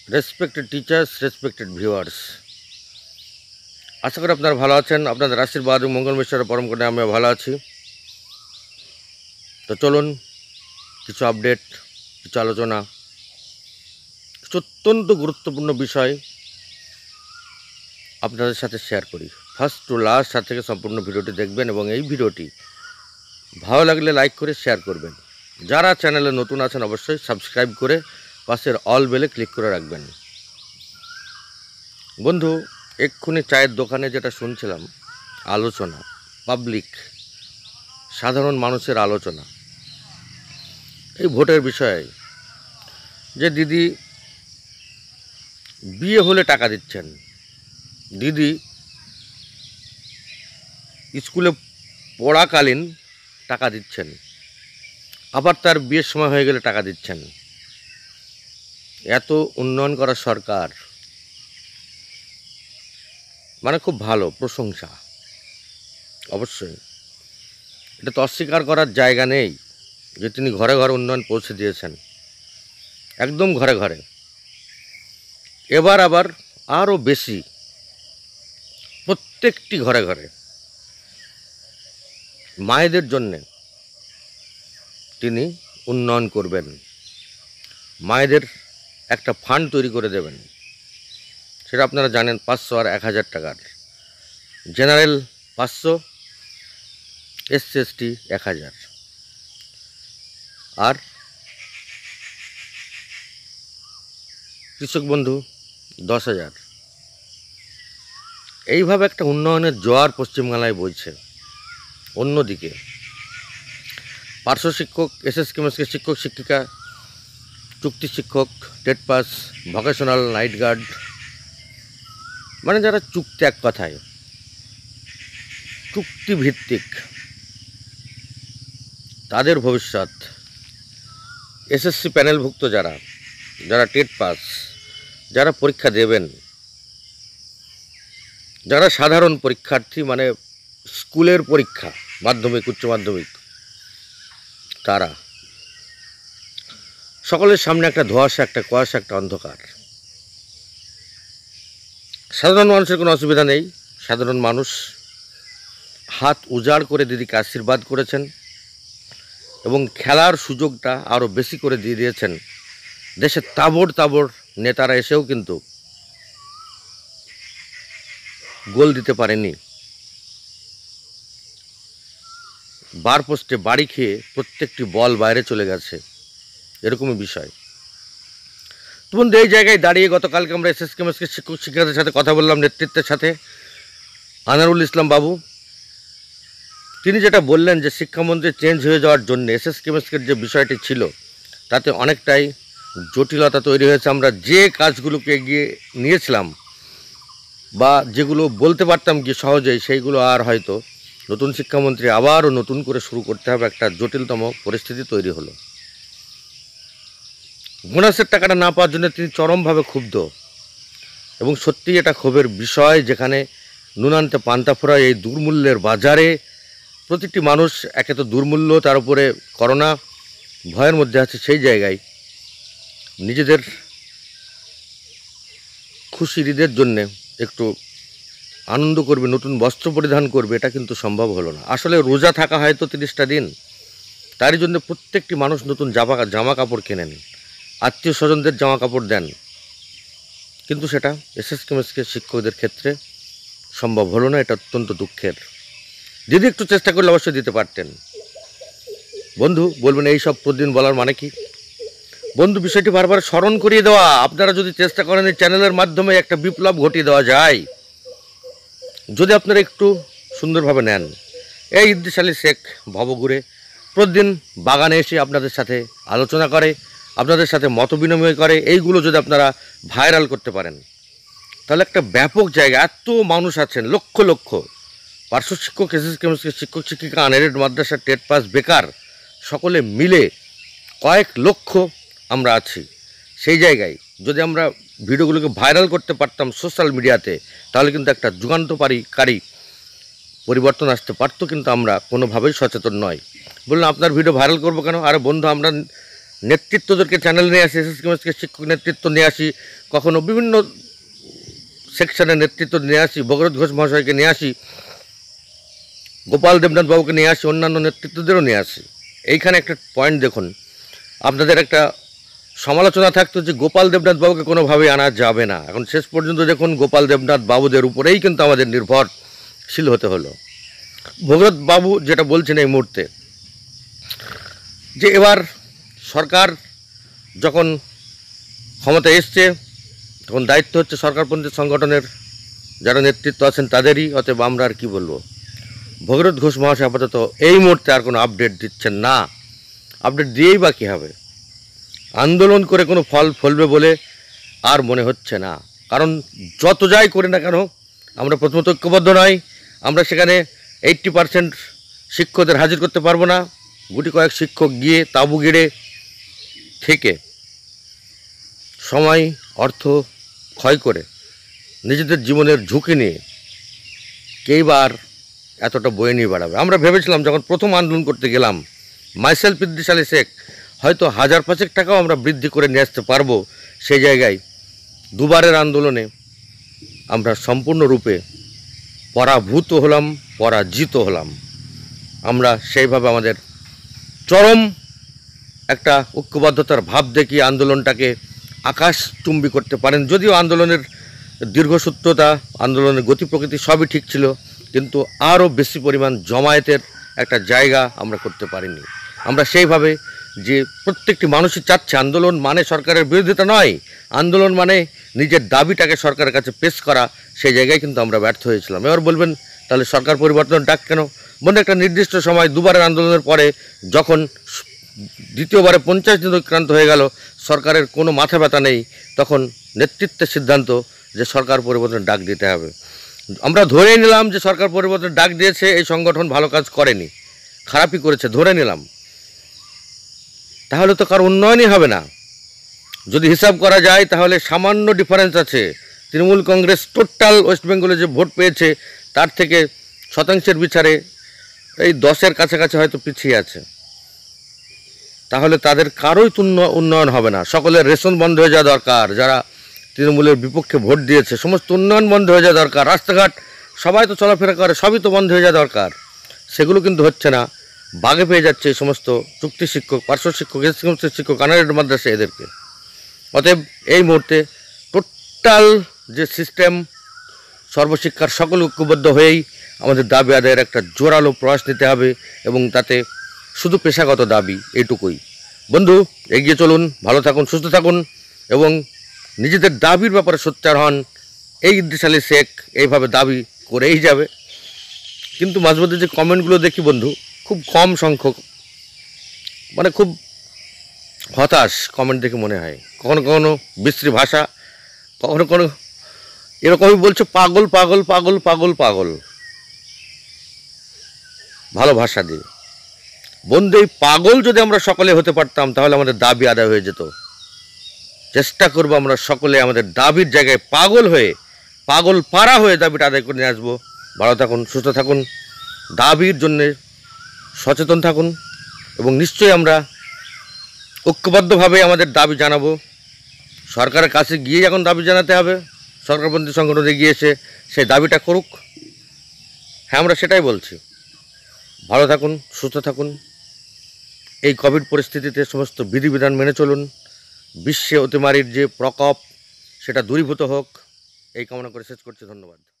Respected teachers, respected viewers, আশা করি আপনারা ভালো আছেন। আপনাদের আশীর্বাদ এবং মঙ্গল মিশ্রের পরম করে আমি ভালো আছি। তো চলুন কিছু আপডেট, কিছু আলোচনা, কিছু অত্যন্ত গুরুত্বপূর্ণ বিষয় আপনাদের সাথে শেয়ার করি। ফার্স্ট টু লাস্ট সাথে থেকে সম্পূর্ণ ভিডিওটি দেখবেন এবং এই ভিডিওটি ভালো লাগলে লাইক করে শেয়ার করবেন। যারা চ্যানেলে নতুন আছেন অবশ্যই সাবস্ক্রাইব করে পাশের অল বেলে ক্লিক করে রাখবেন। বন্ধু, এক্ষুনি চায়ের দোকানে যেটা শুনছিলাম আলোচনা, পাবলিক সাধারণ মানুষের আলোচনা এই ভোটের বিষয়ে, যে দিদি বিয়ে হলে টাকা দিচ্ছেন, দিদি স্কুলে পড়াকালীন টাকা দিচ্ছেন, আবার তার বিয়ের সময় হয়ে গেলে টাকা দিচ্ছেন। এত উন্নয়ন করা সরকার, মানে খুব ভালো, প্রশংসা। অবশ্যই এটা তো অস্বীকার করার জায়গা নেই যে তিনি ঘরে ঘরে উন্নয়ন পৌঁছে দিয়েছেন, একদম ঘরে ঘরে। এবার আবার আরও বেশি, প্রত্যেকটি ঘরে ঘরে মায়েদের জন্যে তিনি উন্নয়ন করবেন। মায়েদের একটা ফান্ড তৈরি করে দেবেন, সেটা আপনারা জানেন 500 আর 1000 টাকার। জেনারেল 500, SC ST 1000, আর কৃষক বন্ধু 10,000। এইভাবে একটা উন্নয়নের জোয়ার পশ্চিমবাংলায় বইছে। অন্যদিকে পার্শ্ব শিক্ষক, SS কেমিস্ট্রি শিক্ষক শিক্ষিকা, চুক্তি শিক্ষক, TET pass, vocational, night guard, মানে যারা চুক্তি, এক কথায় চুক্তিভিত্তিক, তাদের ভবিষ্যৎ। SSC প্যানেলভুক্ত যারা, যারা টেট পাস, যারা পরীক্ষা দেবেন, যারা সাধারণ পরীক্ষার্থী, মানে স্কুলের পরীক্ষা, মাধ্যমিক, উচ্চ মাধ্যমিক, তারা সকলের সামনে একটা ধোঁয়াশা, একটা কুয়াশা, একটা অন্ধকার। সাধারণ মানুষের কোনো অসুবিধা নেই। সাধারণ মানুষ হাত উজাড় করে দিদিকে আশীর্বাদ করেছেন এবং খেলার সুযোগটা আরও বেশি করে দিয়ে দিয়েছেন। দেশের তাবড় তাবড় নেতারা এসেও কিন্তু গোল দিতে পারেনি। বার পোস্টে বাড়ি খেয়ে প্রত্যেকটি বল বাইরে চলে গেছে, এরকমই বিষয়। তো বন্ধু, এই জায়গায় দাঁড়িয়ে গতকালকে আমরা SS কেমিস্ট্রি শিক্ষক শিক্ষিকাদের সাথে কথা বললাম, নেতৃত্বের সাথে। আনারুল ইসলাম বাবু তিনি যেটা বললেন যে শিক্ষামন্ত্রী চেঞ্জ হয়ে যাওয়ার জন্য SS কেমিস্ট্রির যে বিষয়টি ছিল তাতে অনেকটাই জটিলতা তৈরি হয়েছে। আমরা যে কাজগুলোকে এগিয়ে নিয়েছিলাম বা যেগুলো বলতে পারতাম কি সহজেই, সেইগুলো আর হয়তো নতুন শিক্ষামন্ত্রী আবারও নতুন করে শুরু করতে হবে। একটা জটিলতম পরিস্থিতি তৈরি হলো। বোনাসের টাকাটা না পাওয়ার জন্য তিনি চরমভাবে ক্ষুব্ধ এবং সত্যিই এটা ক্ষোভের বিষয়, যেখানে নুনান্তে পান্তা ফোড়া এই দুর্মূল্যের বাজারে প্রতিটি মানুষ একে তো দুর্মূল্য, তার উপরে করোনা ভয়ের মধ্যে আছে। সেই জায়গায় নিজেদের খুশির ঈদের জন্যে একটু আনন্দ করবে, নতুন বস্ত্র পরিধান করবে, এটা কিন্তু সম্ভব হলো না। আসলে রোজা থাকা হয়তো 30টা দিন, তারই জন্য প্রত্যেকটি মানুষ নতুন জামা কাপড় কেনেন, আত্মীয় স্বজনদের জামা কাপড় দেন, কিন্তু সেটা SS কেমিস্ট্রি শিক্ষকদের ক্ষেত্রে সম্ভব হলো না। এটা অত্যন্ত দুঃখের। দিদি একটু চেষ্টা করলে অবশ্যই দিতে পারতেন। বন্ধু বলবেন এই সব প্রতিদিন বলার মানে কি? বন্ধু, বিষয়টি বারবার স্মরণ করিয়ে দেওয়া। আপনারা যদি চেষ্টা করেন এই চ্যানেলের মাধ্যমে একটা বিপ্লব ঘটিয়ে দেওয়া যায়, যদি আপনারা একটু সুন্দরভাবে নেন। এই ইদ্রিস আলী শেখ ভবঘুরে প্রতিদিন বাগানে এসে আপনাদের সাথে আলোচনা করে, আপনাদের সাথে মত বিনিময় করে, এইগুলো যদি আপনারা ভাইরাল করতে পারেন তাহলে একটা ব্যাপক জায়গা, এত মানুষ আছেন, লক্ষ লক্ষ পার্শ্ব শিক্ষক, SS কেমিস্ট্রি শিক্ষক শিক্ষিকা, আনএডেড মাদ্রাসা, টেট পাস, বেকার, সকলে মিলে কয়েক লক্ষ আমরা আছি। সেই জায়গায় যদি আমরা ভিডিওগুলোকে ভাইরাল করতে পারতাম সোশ্যাল মিডিয়াতে, তাহলে কিন্তু একটা যুগান্তকারী পরিবর্তন আসতে পারতো। কিন্তু আমরা কোনোভাবেই সচেতন নয়। বললাম আপনার ভিডিও ভাইরাল করবো কেন? আরে বন্ধু, আমরা নেতৃত্বদেরকে চ্যানেল নিয়ে আসি, এসএসকেএমএসকে শিক্ষক নেতৃত্ব নিয়ে আসি, কখনো বিভিন্ন সেকশনের নেতৃত্ব নিয়ে আসি, ভগরত ঘোষ মহাশয়কে নিয়ে আসি, গোপাল দেবনাথ বাবুকে নিয়ে আসি, অন্যান্য নেতৃত্বদেরও নিয়ে আসি। এইখানে একটা পয়েন্ট দেখুন, আপনাদের একটা সমালোচনা থাকতো যে গোপাল দেবনাথ বাবুকে কোনোভাবেই আনা যাবে না। এখন শেষ পর্যন্ত দেখুন গোপাল দেবনাথ বাবুদের উপরেই কিন্তু আমাদের নির্ভরশীল হতে হলো। ভগরত বাবু যেটা বলছেন এই মুহূর্তে, যে এবার সরকার যখন ক্ষমতা এসছে তখন দায়িত্ব হচ্ছে সরকারপন্থী সংগঠনের যারা নেতৃত্ব আছেন তাদেরই, অতএব আমরা আর কী বলবো। ভগরত ঘোষ মহাশয় আপাতত এই মুহূর্তে আর কোনো আপডেট দিচ্ছেন না। আপডেট দিয়েই বা কী হবে? আন্দোলন করে কোনো ফল ফলবে বলে আর মনে হচ্ছে না। কারণ যত যাই করি না কেন, আমরা প্রথমত ঐক্যবদ্ধ নয়। আমরা সেখানে 80% শিক্ষকদের হাজির করতে পারবো না। গুটি কয়েক শিক্ষক গিয়ে তাঁবু গেড়ে থেকে সময় অর্থ ক্ষয় করে নিজেদের জীবনের ঝুঁকি নিয়ে কেইবার এতটা বয়ে নিয়ে বাড়াবে। আমরা ভেবেছিলাম যখন প্রথম আন্দোলন করতে গেলাম, মাইসেলফ ইদ্রিস আলী শেখ, হয়তো 1000-5 টাকাও আমরা বৃদ্ধি করে নিয়ে আসতে পারবো। সেই জায়গায় দুবারের আন্দোলনে আমরা সম্পূর্ণরূপে পরাভূত হলাম, পরাজিত হলাম। আমরা সেইভাবে আমাদের চরম একটা ঐক্যবদ্ধতার ভাব দেখিয়ে আন্দোলনটাকে আকাশচুম্বী করতে পারেন। যদিও আন্দোলনের দীর্ঘসূত্রতা, আন্দোলনের গতি প্রকৃতি সবই ঠিক ছিল, কিন্তু আরও বেশি পরিমাণ জমায়েতের একটা জায়গা আমরা করতে পারিনি। আমরা সেইভাবে যে প্রত্যেকটি মানুষই চাচ্ছে, আন্দোলন মানে সরকারের বিরোধিতা নয়, আন্দোলন মানে নিজের দাবিটাকে সরকারের কাছে পেশ করা, সেই জায়গায় কিন্তু আমরা ব্যর্থ হয়েছিলাম। এবার বলবেন তাহলে সরকার পরিবর্তন ডাক কেন? বন্ধু, একটা নির্দিষ্ট সময় দুবারের আন্দোলনের পরে যখন দ্বিতীয়বারে 50 দিন অতিক্রান্ত হয়ে গেল, সরকারের কোনো মাথা ব্যথা নেই, তখন নেতৃত্বের সিদ্ধান্ত যে সরকার পরিবর্তনের ডাক দিতে হবে। আমরা ধরেই নিলাম যে সরকার পরিবর্তনের ডাক দিয়েছে, এই সংগঠন ভালো কাজ করেনি, খারাপই করেছে, ধরে নিলাম। তাহলে তো কারো উন্নয়নই হবে না। যদি হিসাব করা যায় তাহলে সামান্য ডিফারেন্স আছে। তৃণমূল কংগ্রেস টোটাল ওয়েস্ট বেঙ্গলে যে ভোট পেয়েছে তার থেকে শতাংশের বিচারে এই 10-এর কাছাকাছি হয়তো পিছিয়ে আছে। তাহলে তাদের কারোই উন্নয়ন হবে না। সকলের রেশন বন্ধ হয়ে যাওয়া দরকার, যারা তৃণমূলের বিপক্ষে ভোট দিয়েছে সমস্ত উন্নয়ন বন্ধ হয়ে যাওয়া দরকার। রাস্তাঘাট সবাই তো চলাফেরা করে, সবই তো বন্ধ হয়ে যাওয়া দরকার। সেগুলো কিন্তু হচ্ছে না। বাগে পেয়ে যাচ্ছে এই সমস্ত চুক্তি শিক্ষক, পার্শ্ব শিক্ষক, এসএসকেএমএস শিক্ষক, আনারেড মাদ্রাসা, এদেরকে। অতএব এই মুহূর্তে টোটাল যে সিস্টেম, সর্বশিক্ষার সকল ঐক্যবদ্ধ হয়েই আমাদের দাবি আদায়ের একটা জোরালো প্রয়াস নিতে হবে, এবং তাতে শুধু পেশাগত দাবি এইটুকুই। বন্ধু, এগিয়ে চলুন, ভালো থাকুন, সুস্থ থাকুন এবং নিজেদের দাবির ব্যাপারে সোচ্চার হন। এই ইদ্রিস আলী শেখ এইভাবে দাবি করেই যাবে। কিন্তু মাঝে মধ্যে যে কমেন্টগুলো দেখি বন্ধু, খুব কম সংখ্যক, মানে খুব হতাশ কমেন্ট দেখে মনে হয়। কখনো কখনো বিশ্রী ভাষা, কখনো কখনো এরকমই বলছে পাগল পাগল পাগল পাগল পাগল, ভালো ভাষা দিয়ে। বন্ধু, এই পাগল যদি আমরা সকলে হতে পারতাম তাহলে আমাদের দাবি আদায় হয়ে যেত। চেষ্টা করবো আমরা সকলে আমাদের দাবির জায়গায় পাগল হয়ে, পাগল পাড়া হয়ে দাবিটা আদায় করে নিয়ে আসবো। ভালো থাকুন, সুস্থ থাকুন, দাবির জন্যে সচেতন থাকুন, এবং নিশ্চয়ই আমরা ঐক্যবদ্ধভাবে আমাদের দাবি জানাবো। সরকারের কাছে গিয়ে এখন দাবি জানাতে হবে, সরকারপন্থী সংগঠনে গিয়ে এসে সেই দাবিটা করুক। হ্যাঁ, আমরা সেটাই বলছি। ভালো থাকুন, সুস্থ থাকুন। এই কোভিড পরিস্থিতিতে সমস্ত বিধিবিধান মেনে চলুন। বিশ্বে অতিমারির যে প্রকোপ সেটা দূরীভূত হোক, এই কামনা করে শেষ করছি। ধন্যবাদ।